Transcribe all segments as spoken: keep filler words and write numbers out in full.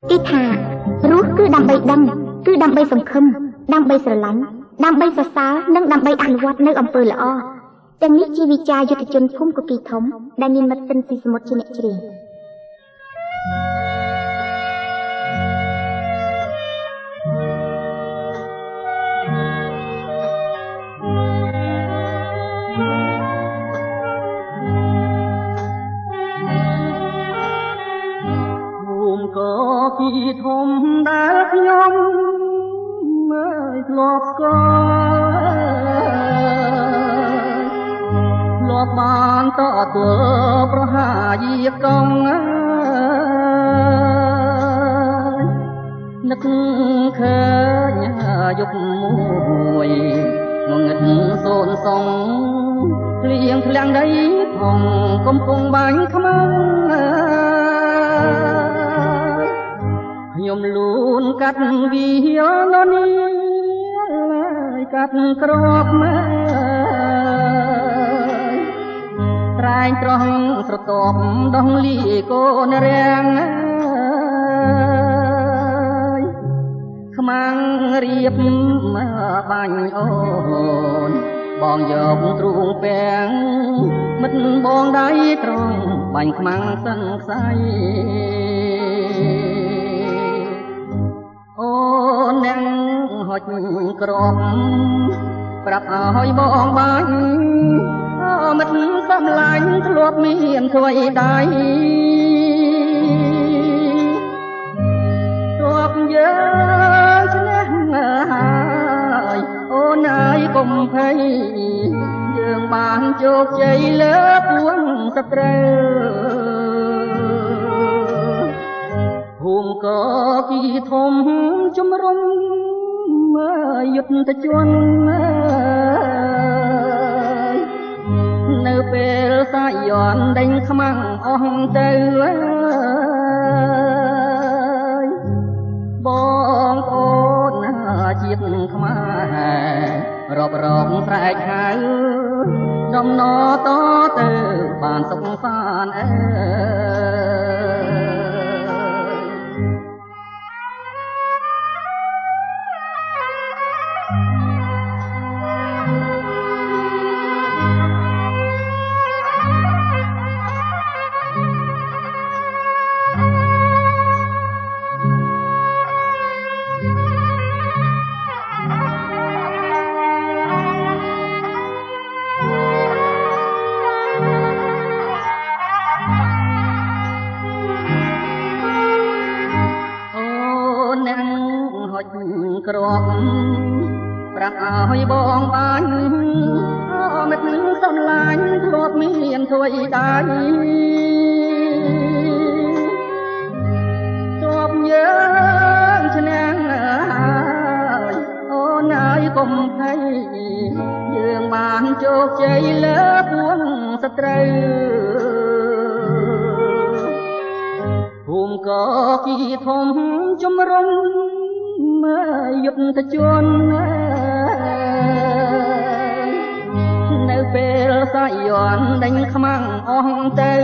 គេថារស់គឺដើម្បីដឹងគឺដើម្បីសង្ឃឹមដើម្បីស្រឡាញ់ដើម្បីសរសើរនិងដើម្បីអនុវត្តនៅអំពើល្អទាំងនេះជាវិចារយុទ្ធជនភូមិកគីធំដែលមានមិត្តពិនស៊ីសមុទ្រជាអ្នកជ្រាបគីធំដែលខ្ញុំមើលធ្លាប់ស្គាល់ធ្លាប់បានតទល់ប្រហាយាកងនឹកឃើញយុគមួយងងឹតសូនសងភ្លៀងធ្លាំងដីផងកំពុងបាញ់ខ្មាំងខ្ញុំលូនកាត់វាលនេះកាត់ក្របមើលត្រែងត្រង់ស្រទាប់ដងលីកូនរាំងខ្មាំងរៀបបាញ់អូនបងយកទ្រូងពាំងមិត្តបងដៃត្រង់បាញ់ខ្មាំងសិនខ្សៃអូនអ្នកហុចក្របប្រាប់ឲ្យបងបាញ់អមិត្តសំឡាញ់ធ្លាប់មានធ្វើដៃធ្លាប់យើងឈ្នះហើយអូនហើយកុំភ័យយើងបានជោគជ័យលើពួងសត្រូវភូមិកគីធំជំរុំយុទ្ធជននៅពេលសាយ័នដេញខ្មាំងអស់ទៅបងប្អូនជាតិខ្មែររាប់រងស្រែកហៅដំណតទៅបានសុខសាន្តអើក្របប្រាប់ឲ្យបងបាញ់អមិត្តសំឡាញ់ធ្លាប់មានធ្វើដៃទប់យើងឈ្នះហើយអូនហើយកុំភ័យយើងបានជោគជ័យលើពួងសត្រូវភូមិកគីធំជំរុំយុទ្ធជននៅពេលសាយ័នដេញខ្មាំងអស់ទៅ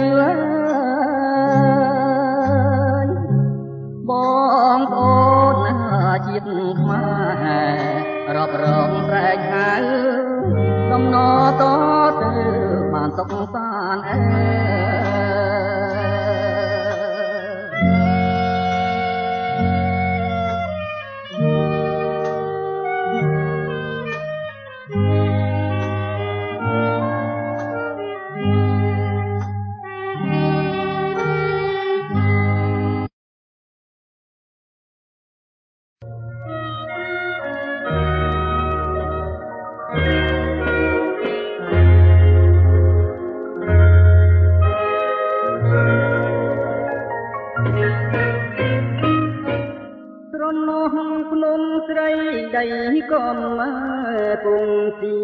បងប្អូនជាតិខ្មែររាប់រងស្រែកហៅដំណតទៅបានសុខសាន្តអើដៃកុំពងទី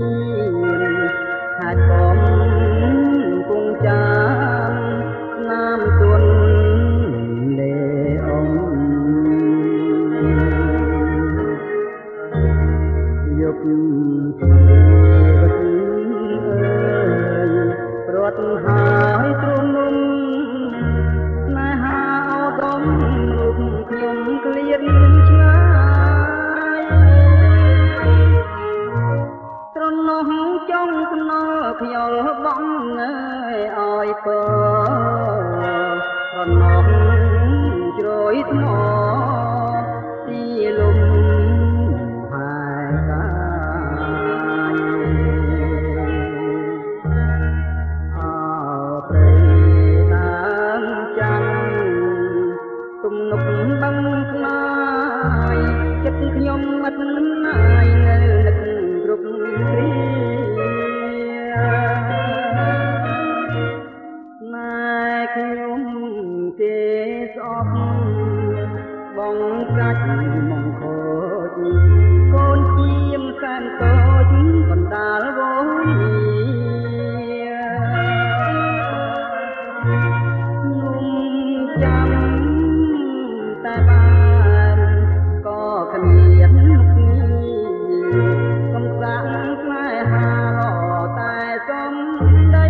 ហាត់កុំពងចាមណាមទុនលេអងយកវទីអើយប្រត់ហើយទ្រនុំស្នេហាអោដំប់ខ្ញុំក្លៀនឆ្ងាយត្រណោះចង់ខ្នល់ខ្យល់បងអើយឲ្យពើត្រណោះជ្រោយថ្មទីលំហើយកាយអើព្រៃដើមចាំទំនុកបឹងខ្លាយចិត្តខ្ញុំអត់ណាយនៅនឹកគ្រប់គ្រាណែខ្ញុំគេស្អប់បងកាច់មកខូចកូនជាមសែនតូចបណ្ដាលវងចាំតែបានក៏គ្នាកំសាន្តផ្លែហាតែសំដី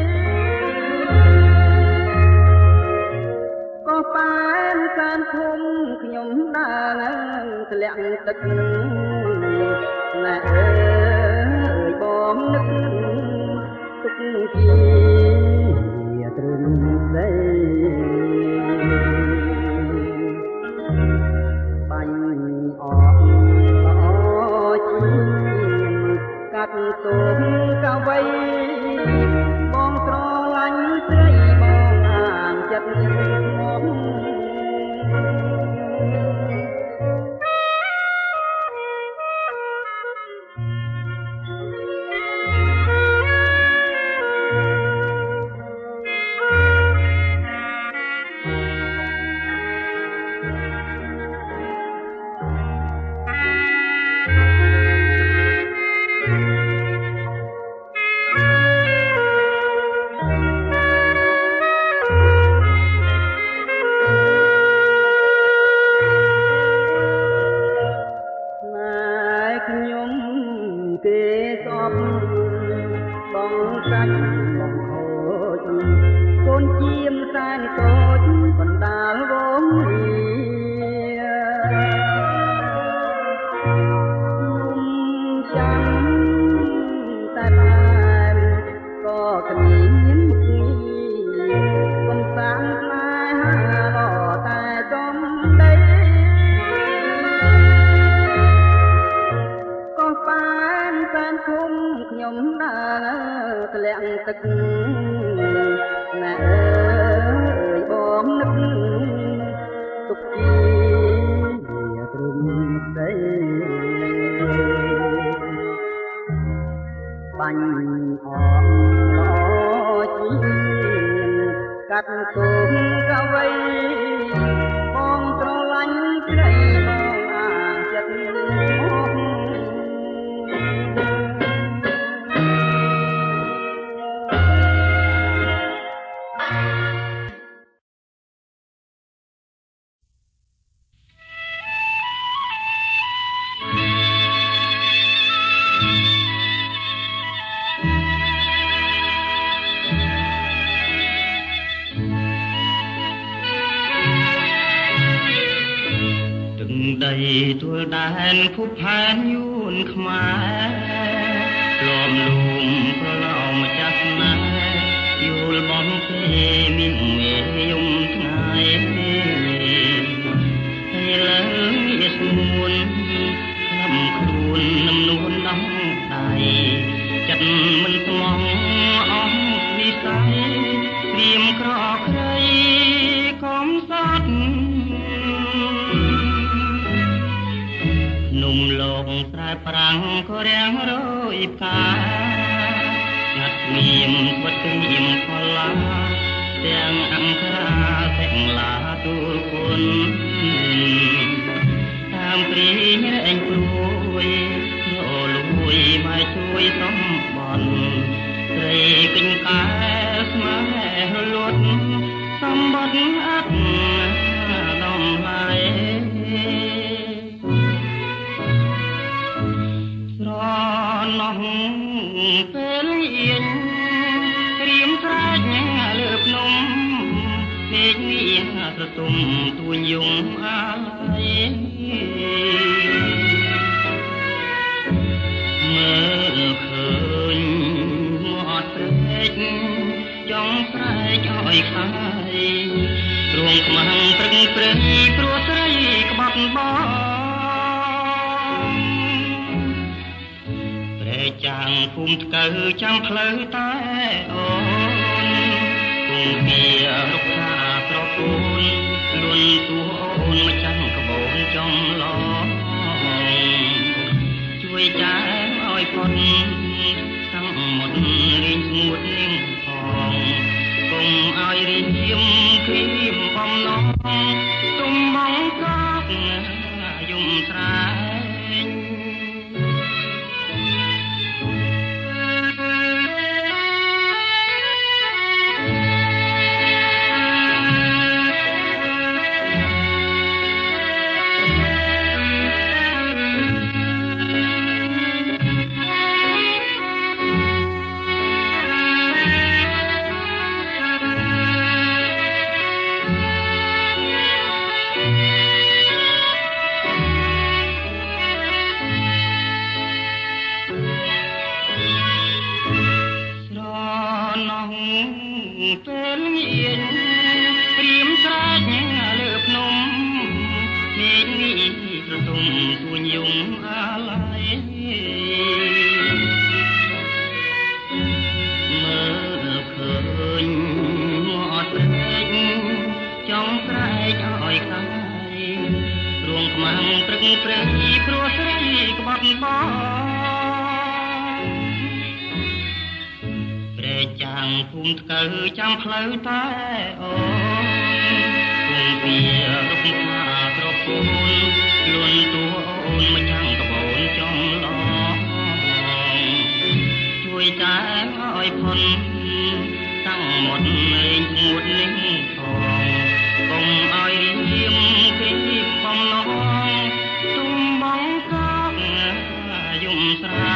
ក៏ប៉ែនសានធំខ្ញុំដើរធ្លាក់ទឹកណែអើយបងនឹកទុកជាទ្រឹងដីបាញ់អស់ល្អជាកាត់សូមកវៃបងស្រឡាញ់ស្រីបងអានចិត្តមកទឹកណែអើយបងនឹកទុកជាទ្រឹងដីបាញ់អស់ល្អជាកាត់សូមកវៃបងស្រឡាញ់ស្រីបងអាចិត្តមកទួលដែនភពផែនយួនខ្មែរលំលំប្រឡោម្ចាស់ស្នេហ៍យល់បងទេមានមេយំថ្ងៃហើយលើយស្មួនខ្ញុំខ្លួននឹមនួនដំដៃចិត្តមិនស្មងអស់និស័យព្រៀមក្រក្រៃកំសត់នុំលោកស្រែប្រាំងក៏រាំងរយផ្កាងាត់មានវត្តគ្រៀមផល្លាទាំងអង្គរាទាំងឡាទូលគុណតាមព្រីឯងព្រួយរលួយមកជួយសំបន់ស្រីគិញកែស្មើរលត់សំបត្តិអត់ដំឡាយស្រណោះពេលអៀងព្រៀមស្រែកលើភ្នំពេកនេះស្រទុំទួញយងអាល័យមើលឃើញមាត់ព្រែកចង់ស្រែកឲ្យខ្លាយរួងខ្មាំងព្រឹងព្រៃព្រោះស្រីក្បត់បងព្រែកចាំងភូមិថ្កូវចាំផ្លូវតែអូនគង់ពីរុក្ខាត្រកូនលួនទួអូនមកចាំងក្បូនចំឡងជួយចាឲ្យផុតសំមុតរីងស្ងួតនាងផងកុំឲ្យរីមគ្រីមបំណងទុំបងកកយំស្រែងពេលងៀនព្រៀមស្រែកលើភ្នំមេឃនេះប្រទុំទួញយំអាឡ័យមើលឃើញមាត់ព្រែកចង់ស្រែកឲ្យខ្លាយរួងខ្មាំងព្រឹកព្រៃព្រោះស្រីក្បត់បងចាំភូមិថ្កូវចាំផ្លូវតែអូនគង់ពីរុកខាត្រកូនលួនទួអូនមកចាំងក្បូនចំឡងជួយតែឲ្យផុនតាំងមាត់លេងងួតនេះផងកុំឲ្យរៀមគ្រីមបំណងទុំបងកកយំស្រែ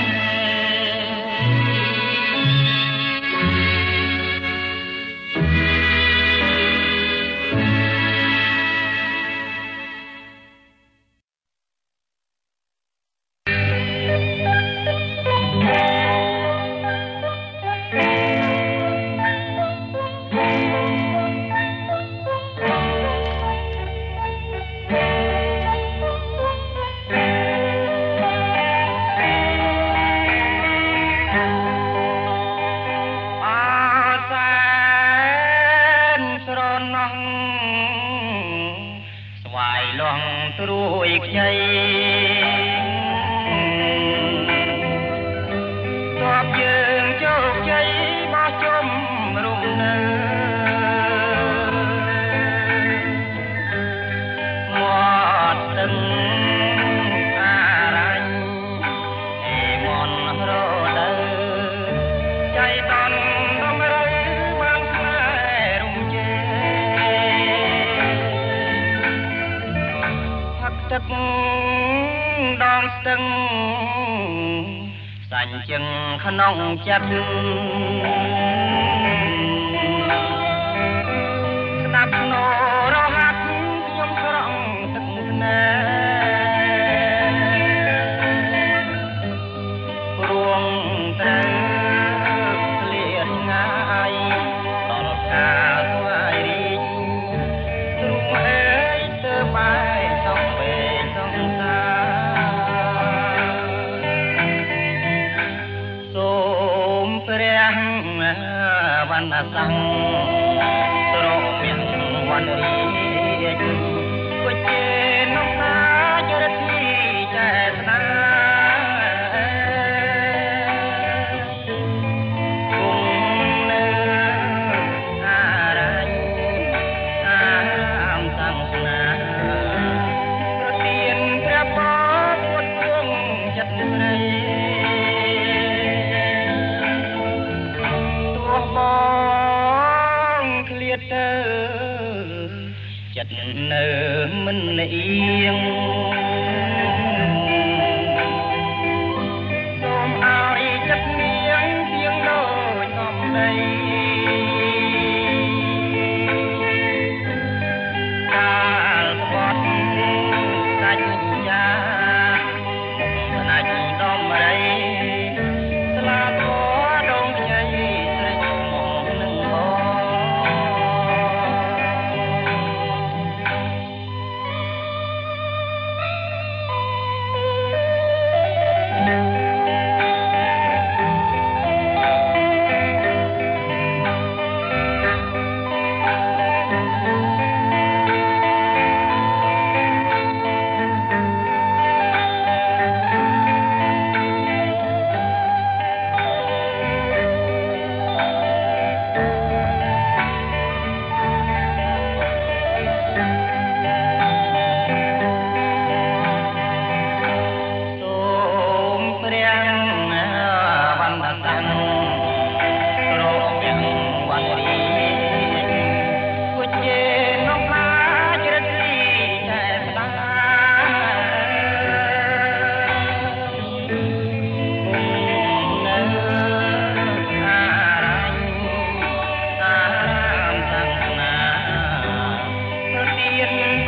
ក្នុងចិត្តស្ដាប់នរហាត់ខ្ញុំស្រង់ទឹកណែព្រោះត្រូវធ្លាក់ងាយដល់ការស្វែងរីកទ្រុងអើយទៅបែកសំវេសងសាវណ្ណសង្ឃត្រកមានវណ្ណរីកគុជេនំតាចរិទ្ធិចេតនាគង់នៅអារញ្ញអារាមសាសនាប្រទានព្រះបរពុទ្ធគង់ចិត្តស្រីបងឃ្លាតទៅចិត្តនៅមិនអៀងសូមឲ្យចិត្តនាងទៀងដូចសំដីកាលស្ប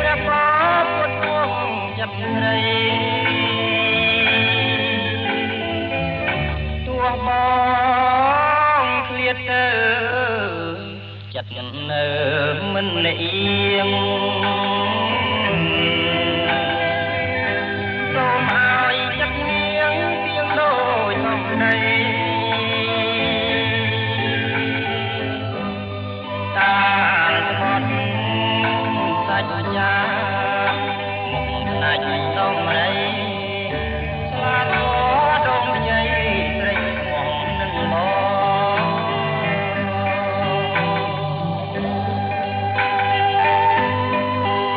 เ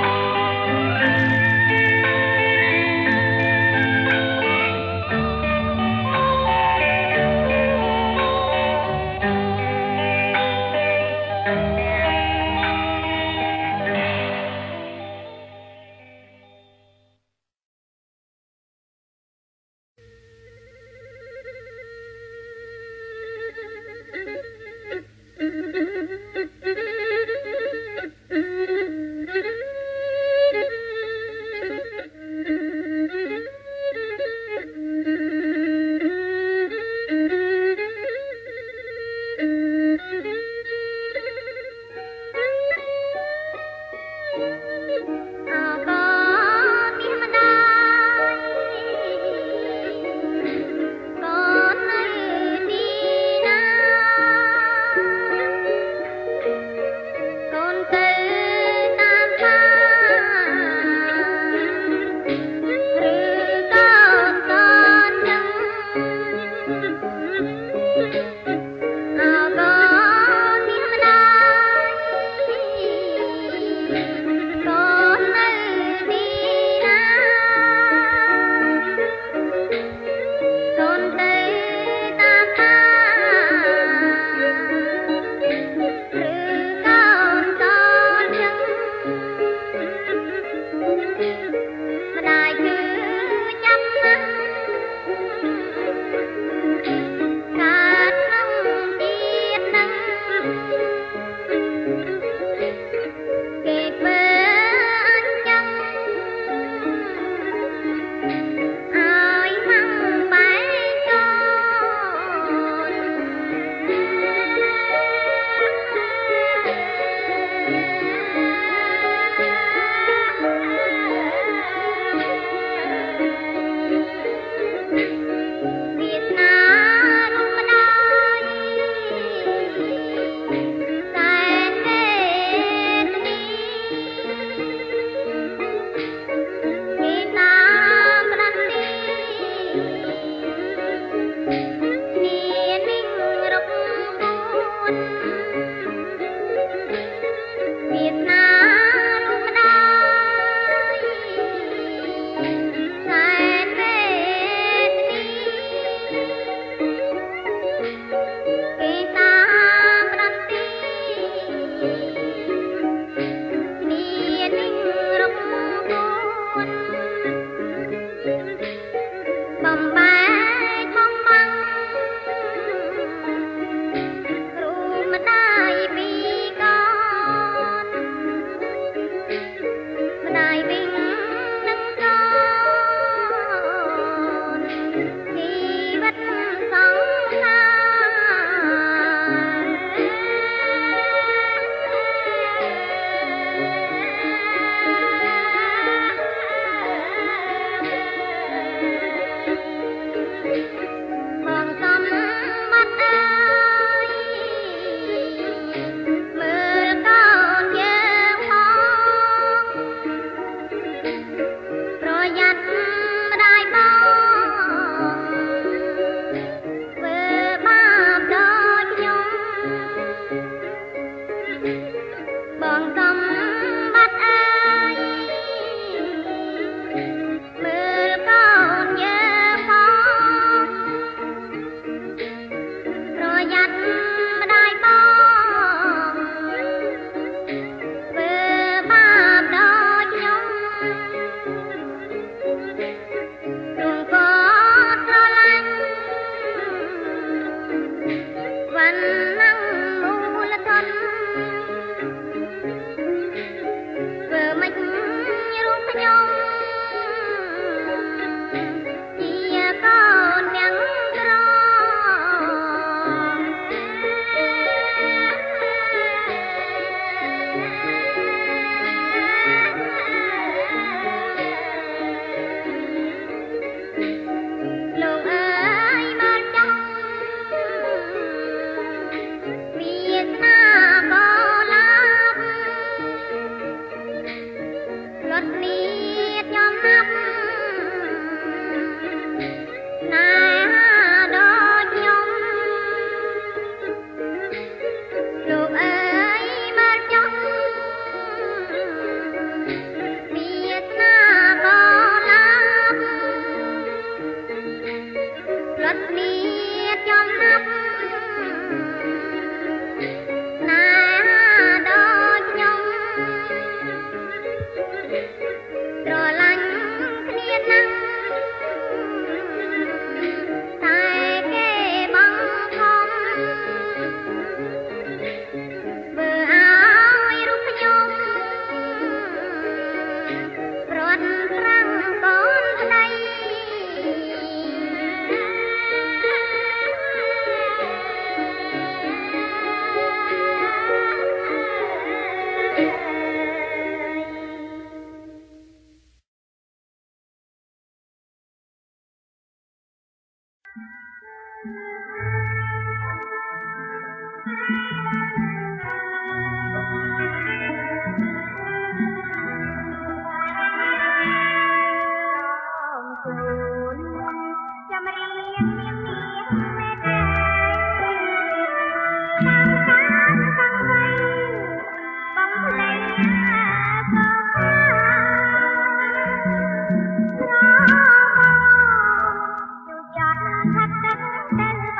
Hãy subscribe cho kênh Ghiền Mì Gõ để không bỏ lỡ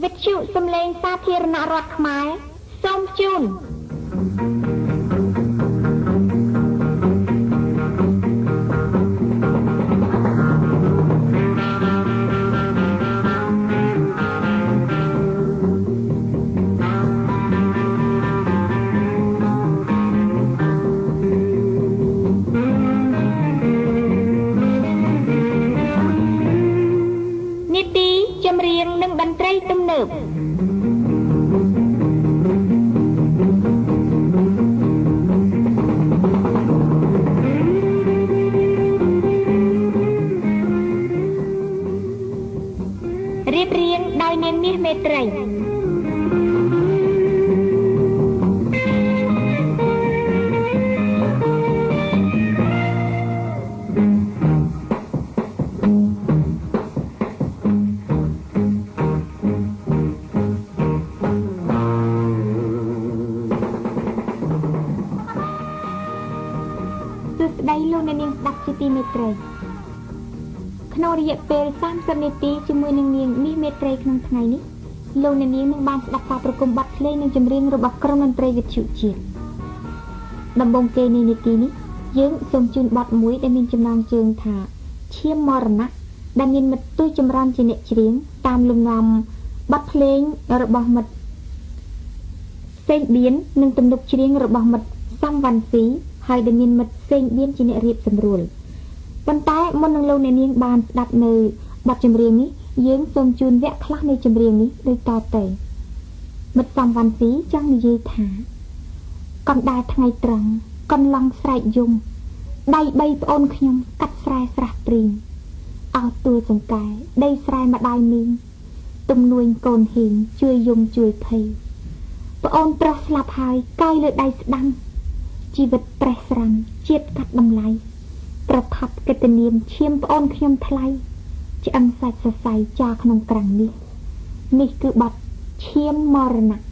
វិទ្យុសំឡេងសាធារណរដ្ឋខ្មែរសូមជូននីតិចម្រៀងនិងតន្ត្រីទំនើបរៀបរៀងដោយនាងមាសមេត្រីលោកអ្នកនាងស្ដាប់ជាទីមេត្រីក្នុងរយៈពេលសាមសិបនាទីជាមួយនឹងនាងមាសមេត្រីក្នុងថ្ងៃនេះលោកអ្នកនាងនឹងបានស្ដាប់ការប្រគំបទភ្លេងនិងចម្រៀងរបស់ក្រុមតន្ត្រីវិទ្យុជាតិដំបូងគេនៃនាទីនេះយើងសូមជូនបទមួយដែលមានចំណងជើងថាឈាមមរណៈដែលមានមិត្តទូចចម្រើនជាអ្នកច្រៀងតាមលំនាំបទភ្លេងរបស់មិត្តសេងបៀននិងទំនុកច្រៀងរបស់មិត្តសំវណ្ណស៊ីហើយដែលមានមិត្តសេងបៀនជាអ្នករៀបសម្រួលប៉ុន្តែមុននឹងលោកអ្នកនាងបានស្ដាប់នៅបទចម្រៀងនេះយើងសូមជូនវគ្គខ្លះនៃចម្រៀងនេះដូចតទៅមិត្តសំវណ្ណស៊ីចង់និយាយថាកណ្ដាលថ្ងៃត្រង់កន្លងស្រែកយំដៃបីប្អូនខ្ញុំកាត់ស្រែស្រះព្រីងអោតួសង្កែដីស្រែម្ដាយមីងទំនួញកូនហ៊ីងជួយយំជួយភ័យប្អូនប្រុសស្លាប់ហើយកាយលើដៃស្ដាំជីវិតប្រេះស្រាំជាតិកាត់តម្លៃប្រថាប់កិត្តិនាមឈាមប្អូនខ្ញុំថ្លៃឆ្អឹងសាច់សរសៃចាក្នុងក្រាំងនេះនេះគឺបទឈាមមរណៈ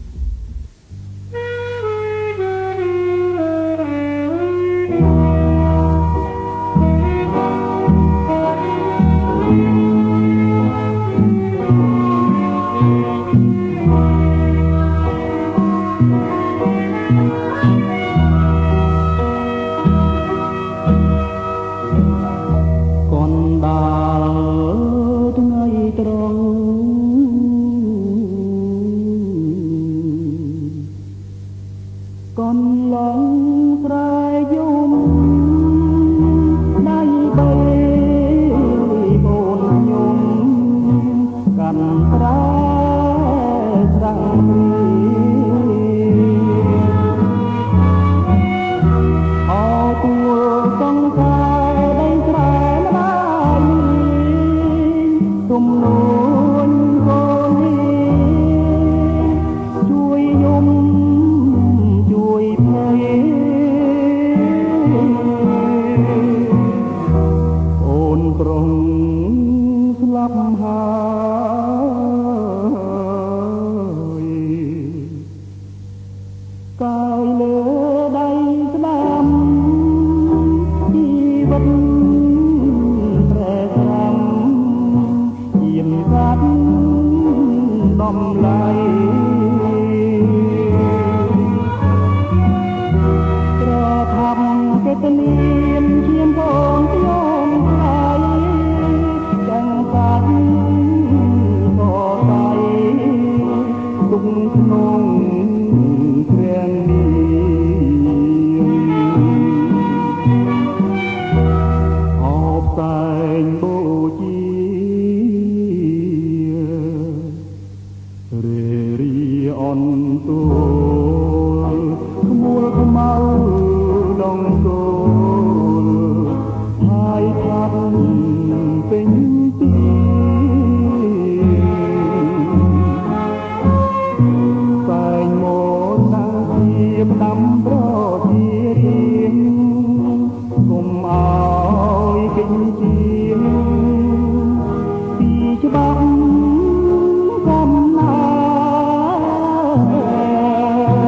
ច្បាប់កំណា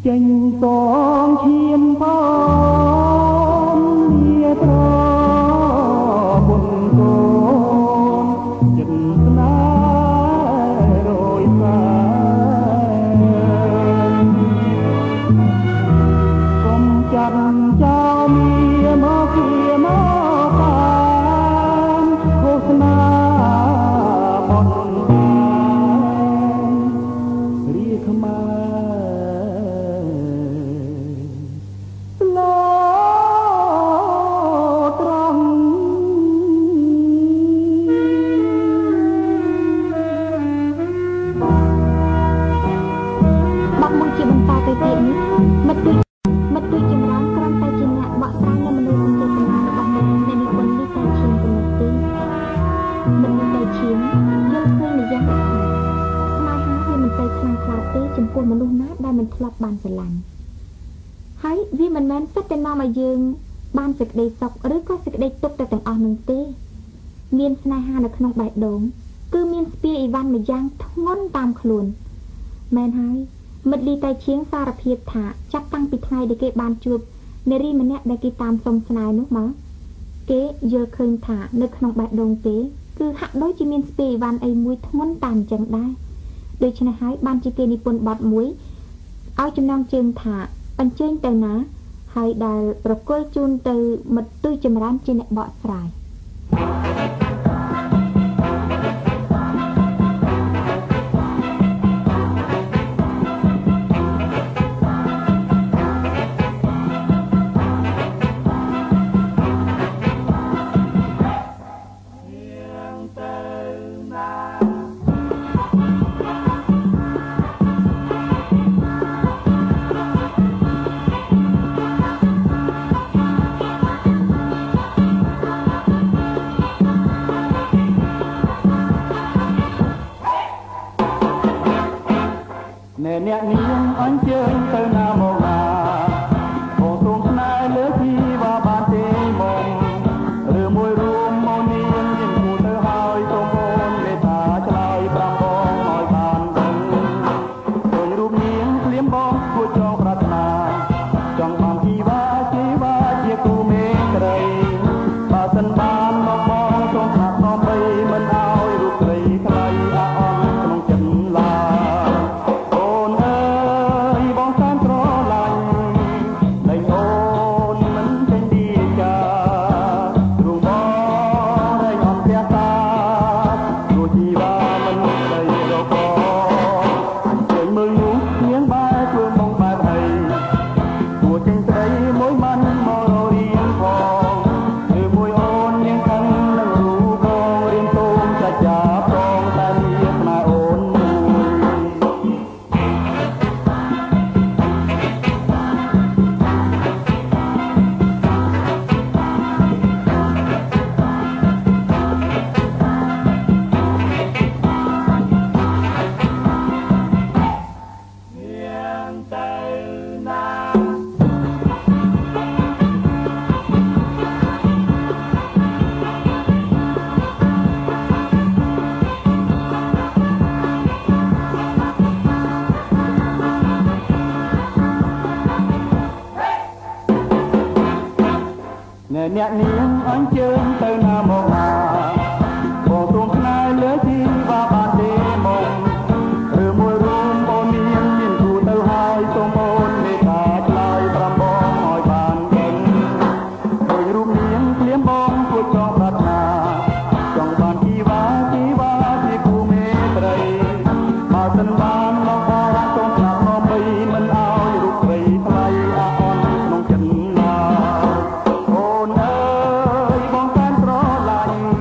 ចេញសងឈានផងលាត្របុណ្យកូនចិត្តស្នេហ៍រយសាកុំចាំចោលមាមកគៀមកតាមឃោសនាបនបានរាខ្មែរមិត្តដូចមិត្តដូចចម្រើនគ្រាន់តែជាអ្នកបកស្រាយនៅមនោសញ្ចេតនារបស់មិត្តនៅនិពន្ធនេះតែឈាមប៉ុណ្ណោះទេមិត្តនេះតែឈាមយល់ឃើញម្យ៉ាងថាស្នេហាវាមិនទៅខ្លាំងខ្លាទេចំពោះមនុស្សណាដែលមិនធ្លាប់បានស្រឡាញ់ហើយវាមិនមែនសិតតែនាំឲ្យយើងបានសេចក្តីសុខឬក៏សេចក្តីទុក្ខទៅទាំងអស់នោះទេមានស្នេហានៅក្នុងបេះដូងគឺមានស្ពាយអីវ៉ាន់ម្យ៉ាងធ្ងន់តាមខ្លួនមែនហើយមិត្តលីតៃឈៀងសារភាពថាចាប់តាំងពីថ្ងៃដែលគេបានជួបនារីម្នាក់ដែលគេតាមសុំស្នេហ៍នោះមកគេយល់ឃើញថានៅក្នុងបេះដូងគេគឺហាក់ដូចជាមានស្ពាយអីវ៉ាន់អីមួយធ្ងន់តាមចឹងដែរដូច្នេះហើយបានជាគេនិពន្ធបទមួយឲ្យចំណងជើងថាអញ្ជើញទៅណាហើយដែលប្រគល់ជូនទៅមិត្តទុយចម្រើនជាអ្នកបកស្រាយអ្នកនាងអញ្ជើញទៅណាមកណាបងទ្រង់ស្នេហ៍លើជីវ៉ាបានទេមកឬមួយរួមមកនាងមានគូទៅហើយសូមអូនមេត្តាឆ្លើយប្រាំបងឲ្យបានដឹងដូចរូបនាងភ្លាមបងគួរចងប្រាថ្នាចង់បានជីវ៉ាជីវ៉ាជាគូមេក្រីបើសិនបានមកបងសូមស្នាប់នាំបីមិនឲ្យរូបស្រីថ្លៃអាអន់ក្នុងចិត្តឡើយអ្នកនាងអញ្ជើញទៅណាមកណាបងទ្រង់ស្នេហ៍លើជីវ៉ាបានទេមកឬមួយរួមបងនាងមានគូទៅហើយសូមអូនមេត្តាឆ្លើយប្រាំបងឲ្យបានដឹងដូចរូបនាងភ្លាមបងគួរចងប្រាថ្នាចង់បានជីវ៉ាជីវ៉ាជាគូមេត្រីបើសិនបានមកបងសូមស្នាប់នាំបីមិនឲ្យរូបស្រីថ្លៃអាអន់ក្នុងចិត្តឡើយអូនអើយបងតាមស្រឡាញ់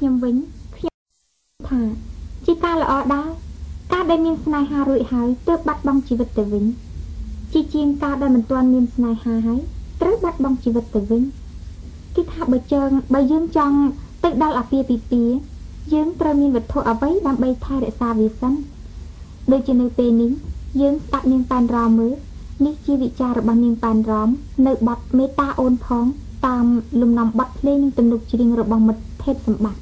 ខ្ញុំវិញខ្ញុំថាជាការល្អដែរការដែលមានស្នេហារួចហើយទើបបាត់បង់ជីវិតទៅវិញជាជាងការដែលមិនទាន់មានស្នេហាហើយត្រូវបាត់បង់ជីវិតទៅវិញគេថាបើជើងបើយើងចង់ទៅដល់អាពាហ៍ពិពាហ៍យើងត្រូវមានវត្ថុអ្វីដើម្បីថែរក្សាវាសិនដូចជានៅពេលនេះយើងស្ដាប់នាងប៉ែនរ៉មមើលនេះជាវិចាររបស់នាងប៉ែនរ៉មនៅបទមេត្តាអូនផងតាមលំនាំបទភ្លេងនិងទំនុកច្រៀងរបស់មិត្តភេទសម្បត្តិ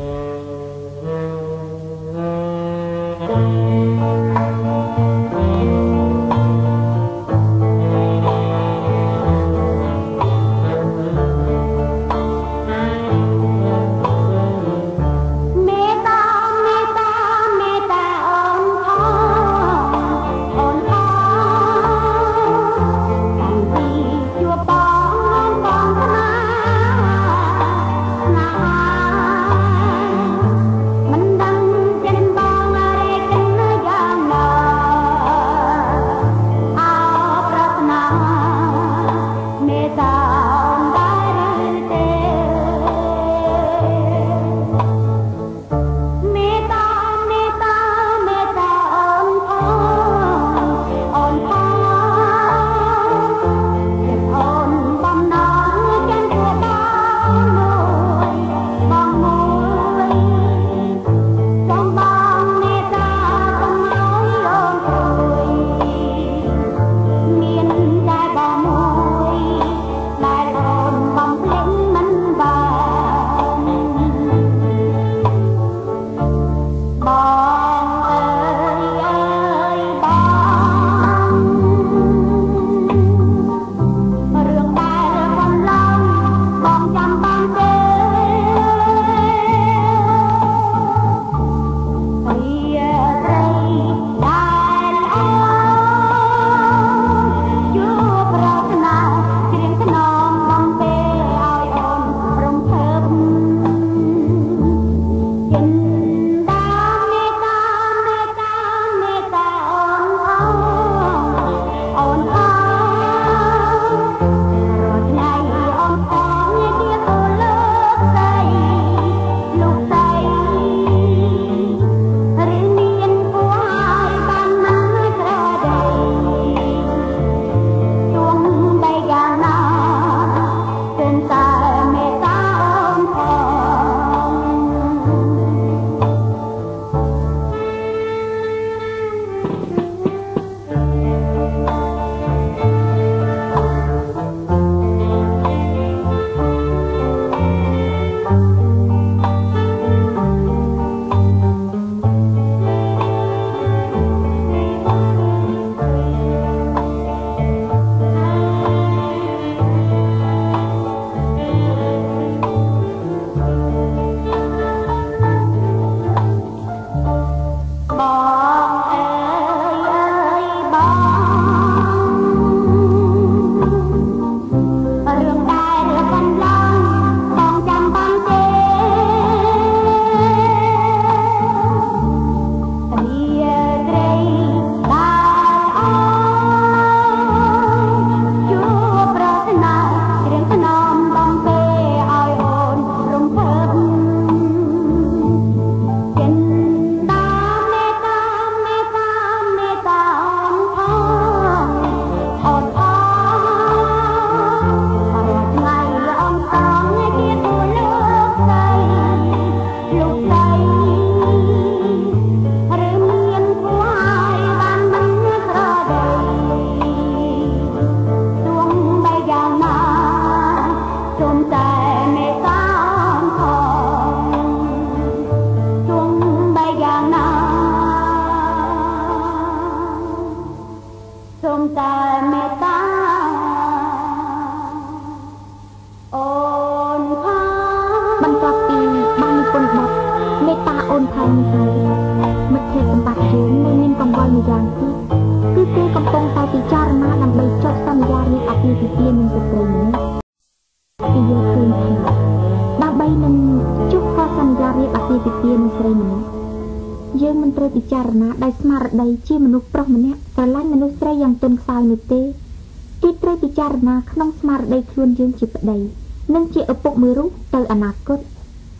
យើងមិនត្រូវពិចារណាដោយស្មារតីជាមនុស្សប្រុសម្នាក់ស្រឡាញ់មនុស្សស្រីយ៉ាងទន់ខ្សោយនោះទេគេត្រូវពិចារណាក្នុងស្មារតីខ្លួនយើងជាប្តីនិងជាឪពុកមួយរូបទៅអនាគត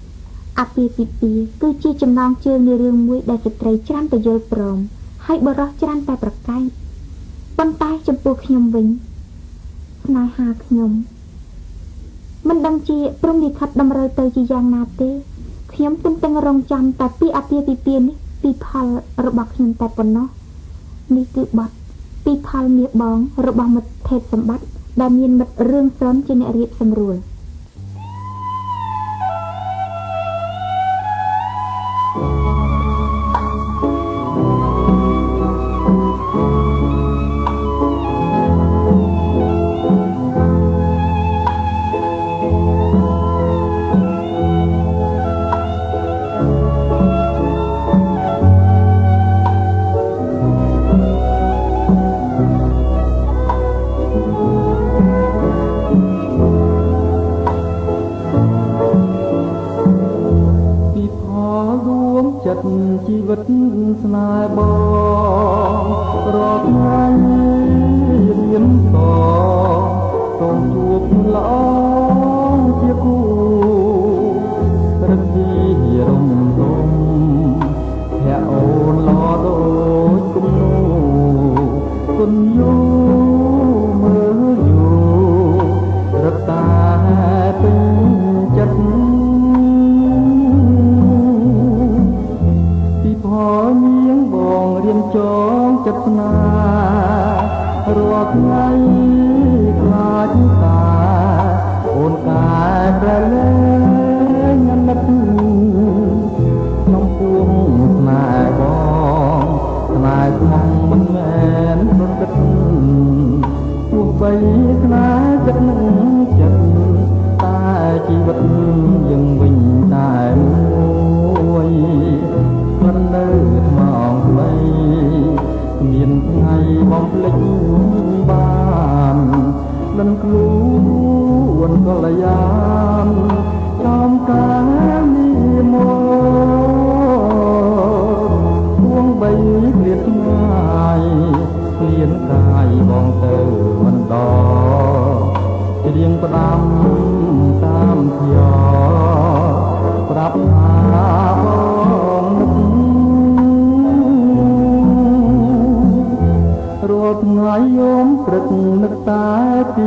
អាពាហ៍ពិពាហ៍គឺជាចំណងជើងនៃរឿងមួយដែលស្ត្រីច្រើនតែយល់ព្រមហើយបុរសច្រើនតែប្រកែកប៉ុន្តែចំពោះខ្ញុំវិញស្នេហាខ្ញុំមិនដឹងជាព្រំលិខិតតម្រូវទៅជាយ៉ាងណាទេខ្ញុំទន្ទឹងរង់ចាំតែពីអាពាហ៍ពិពាហ៍នេះពីផលរបស់ខ្ញុំតែប៉ុណ្ណោះនេះគឺបទពីផលមាសបងរបស់មិត្តភេទសម្បត្តិដែលមានមិត្តរឿងស្រន់ជាអ្នករៀបសម្រួលជីវិតស្នេហ៍បងរាល់ថ្ងៃរៀនតសូមជួបល្អជាគូរកទីរំលំភ័ក្រអូនល្អដូចគំនូគុណយូមើលយូរឹកតាពេញចិត្តនាងបងរៀនចងចិត្តស្នេហ៍រាល់ថ្ងៃខ្លាចតាអូនកាយប្រលែងនិតក្នុងពួងស្នេហ៍បងស្នេហ៍ក្នុងមិនមែនប្រកបទោះបីស្នេហ៍ចិត្តនឹងចិត្តតែជីវិតយើងវិញតែមួយមិននៅថ្មងថ្មីគ្មានថ្ងៃបំភ្លេចបានលិនខ្លួនក៏លយានចំការនេះមកពួងបីគ្លៀតឆ្ងាយគ្លៀនកាយបងទៅមិនដល់ច្រៀងផ្ដាំតាមធ្យោប្រាប់ថាបងនឹករាល់ថ្ងៃយំព្រឹកនឹកតែពី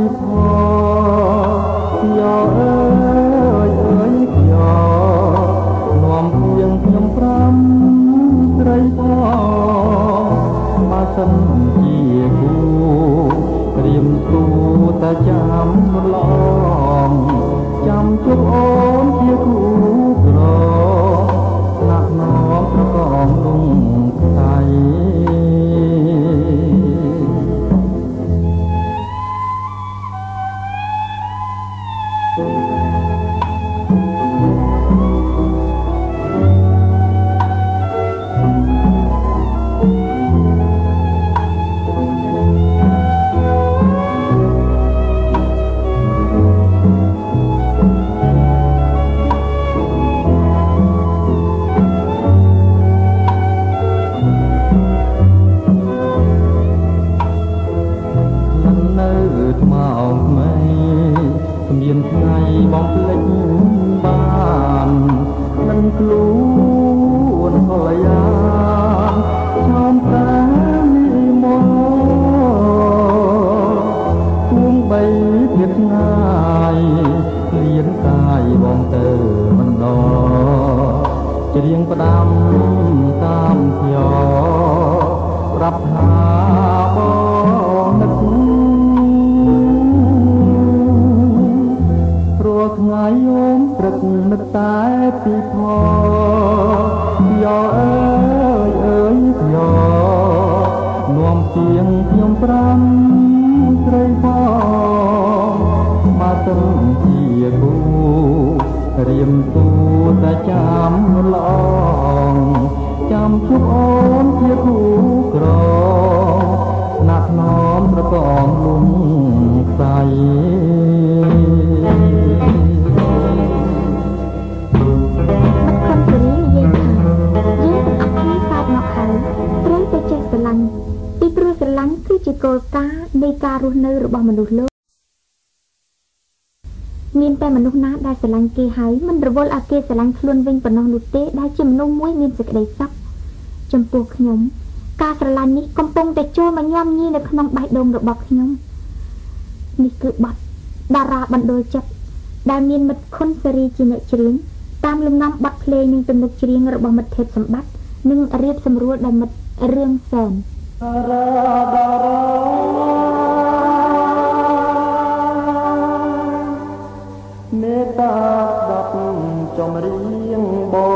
ផងយោអើយអើយយោនាំព្រៀងខ្ញុំប្រាំស្រីផងបើសិនជាគូព្រៀមគូតែចាំឡងចាំជួបអូនជាគូក្រណាក់នោមប្រកងលងខ្សែបំភ្លេចបាននឹងខ្លួនក៏យានឆោមតានេះមកទួងបីទៀតឆ្ងាយលៀនកាយបងទៅមិនដល់ច្រៀងផ្ដាំតាមធ្យោប្រាប់ថាបងនឹកថ្ងៃយំព្រឹកនឹកតែពីផងយោអើយអើយយោនាំទៀងខ្ញុំប្រាំស្រីផងបើសិនជាគូរៀមទូតែចាំឡងចាំជួបអូនជាគូក្រណាក់នោមប្រកងលំខ្សែពីព្រោះស្រឡាញ់គឺជាគោលការណ៍នៃការរស់នៅរបស់មនុស្សលោកមានតែមនុស្សណាដែលស្រឡាញ់គេហើយមិនរវល់ឲ្យគេស្រឡាញ់ខ្លួនវិញប៉ុណ្ណោះនោះទេដែលជាមនុស្សមួយមានសេចក្តីសុខចំពោះខ្ញុំការស្រឡាញ់នេះកំពុងតែចូលមកញោមញីនៅក្នុងបេះដូងរបស់ខ្ញុំនេះគឺបទតារាបណ្ដូលចិត្តដែលមានមិត្តខុនសេរីជាអ្នកច្រៀងតាមលំនាំបទភ្លេងនិងទំនុកច្រៀងរបស់មិត្តភេទសម្បត្តិនិងរៀបសម្រួលដោយមិត្តរឿងសែនមេត្តាស្ដាប់ចម្រៀងបង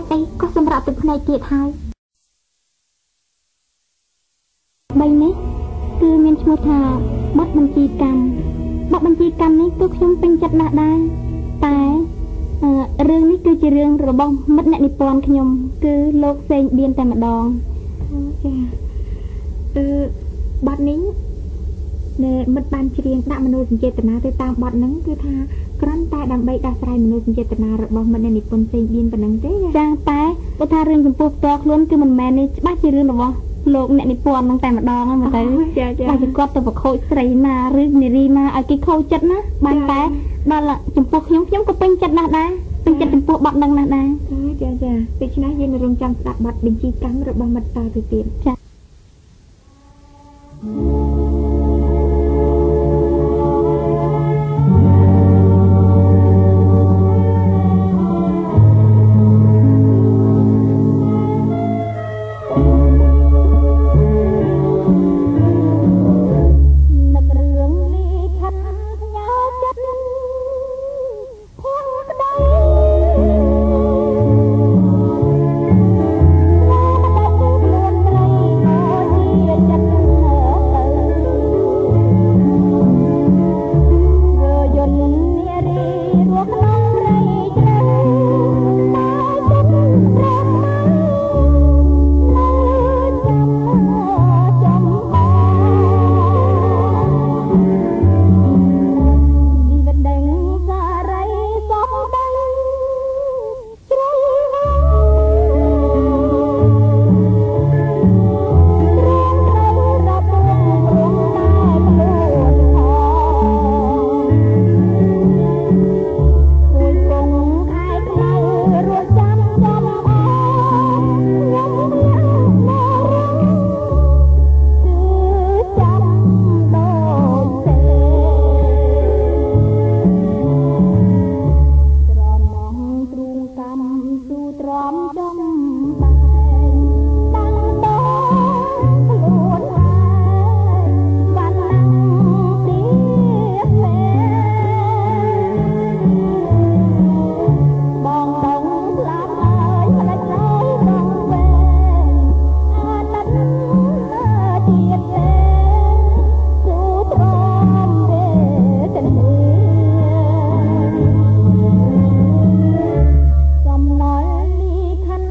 បីនេះឈ្មោះថាបទបញ្ជីកម្មបទបញ្ជីកម្មនេះគឺខ្ញុំពេញចិត្តណាស់ដែរតែរឿងនេះគឺជារឿងរបស់មិត្តអ្នកនិពន្ធខ្ញុំគឺលោកសេងបៀនតែម្ដងចាអឺបទនេះដែលមិត្តបានច្រៀងដាក់មនោសញ្ចេតនាទៅតាមបទហ្នឹងគឺថាគ្រាន់តែដើម្បីដោះស្រាយមនោសញ្ចេតនារបស់មិត្តអ្នកនិពន្ធសេងបៀនប៉ុណ្ណឹងទេចាតែគាត់ថារឿងចំពោះផ្ទាល់ខ្លួនគឺមិនមែននេះច្បាស់ជារឿងរបស់លោកអ្នកនិពន្ធហ្នឹងតែម្ដងហ្នឹងមើលទៅចាចាបើគាត់ទៅប្រខូចស្រីណាឬនារីណាឲ្យគេខូចចិត្តណាបានតែដល់ចំពោះខ្ញុំខ្ញុំក៏ពេញចិត្តណាស់ដែរពេញចិត្តចំពោះបទហ្នឹងណាស់ដែរចាចាដូច្នេះយើងនឹងរងចាំស្ដាប់បទបញ្ជីកម្មរបស់មិត្តតទៅទៀតចាខ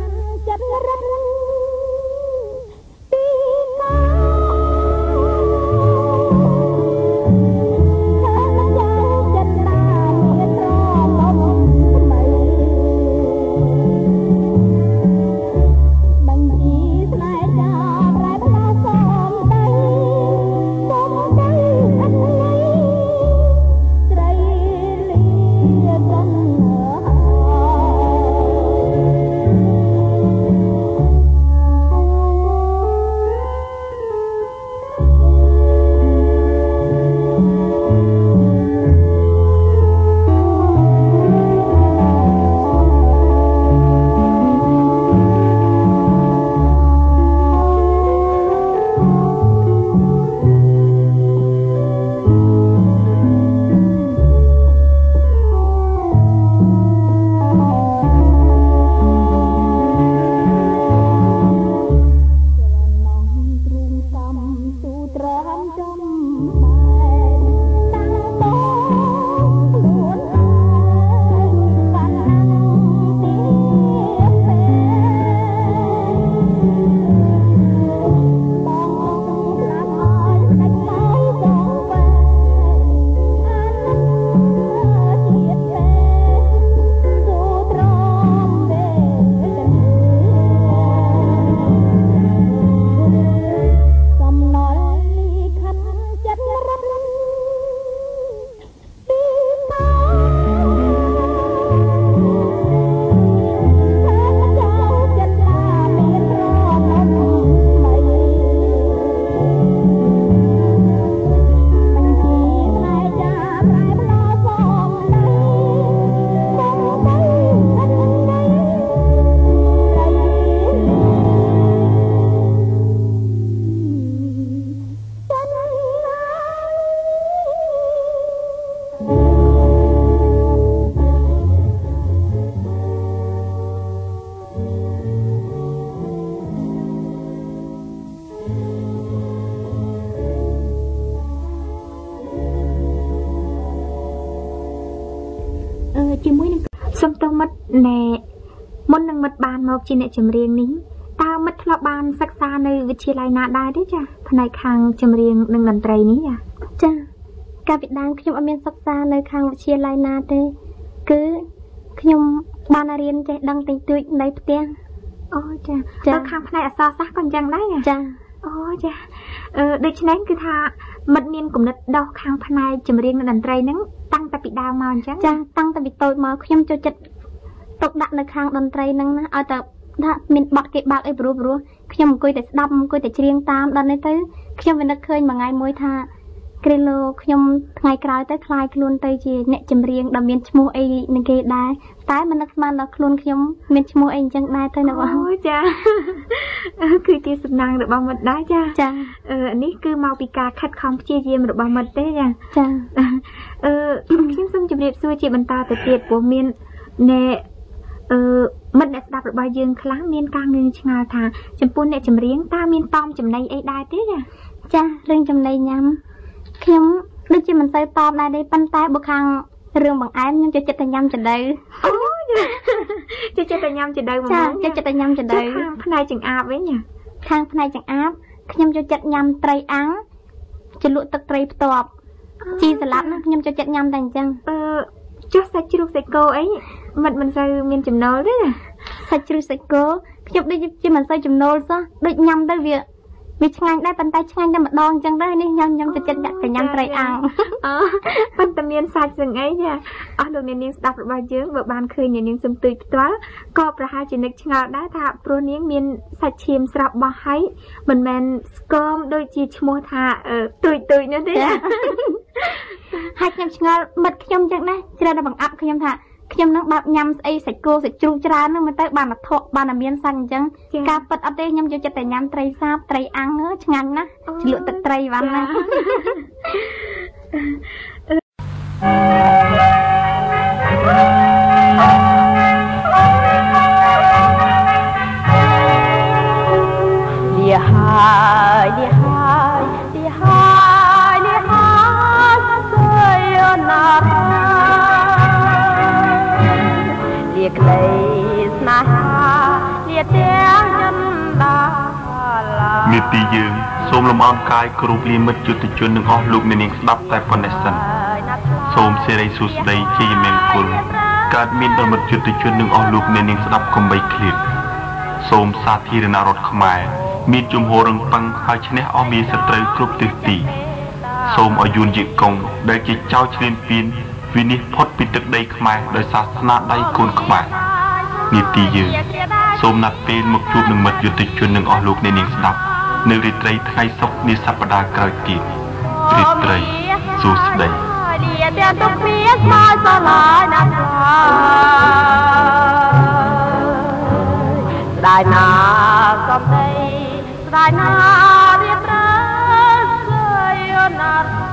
nè môn năng mật bàn một chi nè chấm riêng nín tao mất lo bàn sắc xa nơi vị trí lại nạ đai đấy cha phần này khang chấm riêng nâng đàn trai ní à cha cả việt nam khi mà miền sắc xa nơi khang vị trí lại nạ thế cứ khi nhung ban riêng chạy đăng tình tuyệt lấy tiền ôi cha cha khang phần này ở xa sắc còn chẳng đấy à cha ôi cha ờ đây chính cứ tha mật miên cũng nứt đau khang phần này chấm riêng nâng đàn trai nứng tăng tập bị đau màu chứ cha tăng tập bị tôi màu khi nhung cho chật tục đặt nơi khang đàn trai nâng na ở tập đã mình bật cái bạc ấy bru bru khi mà coi để đâm coi để riêng tam đàn này tới khi mà nó khơi mà ngày môi tha kêu lo khi mà ngày cày tới khai luôn tới gì nè chấm riêng đầm miền chmu ấy nên cái đai tái mình nó mà nó luôn khi mà miền chmu ấy chẳng đai tới nào ôi cha cứ chia sẻ năng được bao mật đá cha cha ờ ní cứ mau bị cà khát không chia gì mà được bao mật đấy cha cha ờ khi xong chụp đẹp xưa chị bần ta từ tiệt của miền nè ờ mình đã đọc được bao dương kháng miên ca ngưng ngào thà chấm pun để chấm riêng ta miên tom chấm này ấy đai thế à cha riêng chấm này nhắm khi đức chị mình xây tom này đây pan tay bậc hàng riêng bằng ái nhưng cho chết tay nhắm chấm đây cho chết tay nhắm chấm đây cha cho chết tay nhắm chấm đây phần này chừng áp với nhỉ khang phần này chừng áp nhắm cho chết nhắm tray áng cho lụa tật tray tọp chi sả lát nó nhắm cho chết nhắm thành chăng ờ cho sạch chưa sạch cô ấy mình mình xây miền chấm nấu đấy à sạch chưa sạch cô chụp đi chỉ mình xây chấm nấu sao đôi nhầm tới việc việc ngang đây bàn tay ngang đây mà đòn chân đấy đi nhầm nhầm cho chân đặt phải nhầm tray ăn ờ bàn tay miền sạch rừng ấy nha ở đồ miền miền đập bao nhiêu vợ bàn khơi miền miền sum tươi toá có pra hai chỉ nực ngào đã thà pro miền miền sạch chìm sập bao hay mình men scom đôi chỉ mua thà tươi tươi nữa đấy hai nhầm ngào mật nhầm chân đấy chỉ là bằng áp nhầm thà khi nhầm nó nhầm ấy sạch cô sạch chua chả nó mới tới bàn là thọ bàn là miên xanh chăng cá bật ở đây nhầm cho cho tay nhầm tray sáp tray ăn nữa ngắn á chỉ lựa tật tray vào này Địa hai địa hai địa hai địa hai rơi nát địa cây na địa tiếng nhân đà la miệt tì dương xôm lom on cai cột liềm mật chuột từ chuột nương ho lục nên nín đắp tại phần này sân xôm xe đầy sụt đầy chi miền cồnการมีดมจุดจุดหนึ่งออกลูกในนิ่งสดับคมใบคลิปโสมซาทีรนารถขมายมีจุ่มโหรังปังหายชนะอมีสตรีกรุบติตีโสมอายุนจิกงได้จิตเจ้าเชลินปีนวินิพจน์ปิดตึกได้ขมายโดยศาสนาได้โกนขมายนิตียืนโสมนัดเป็นมุกจุดหนึ่งมัดจุดจุดหนึ่งออกลูกในนิ่งสดับในริตรไทยศกนิสัปดาห์กระติริตรสูสได้Địa tiền tục biết mai xa lại nát Đại nà cầm đây Đại nà biết rớt rơi nát